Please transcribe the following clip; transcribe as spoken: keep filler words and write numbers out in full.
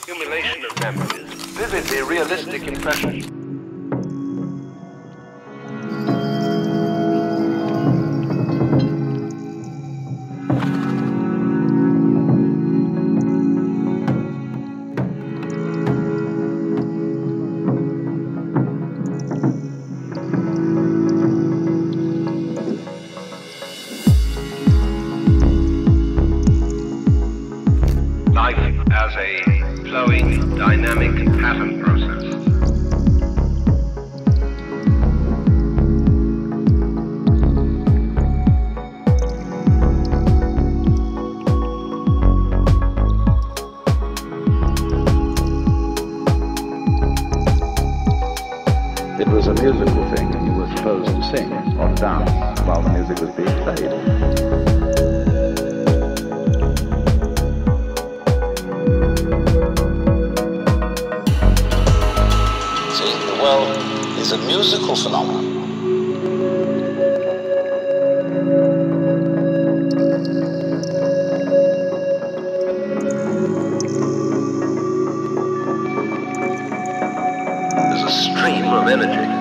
accumulation of memories, vividly realistic impressions. Life as a flowing, dynamic pattern process. It was a musical thing, and you were supposed to sing or dance while the music was being played. The world is a musical phenomenon. There's a stream of energy.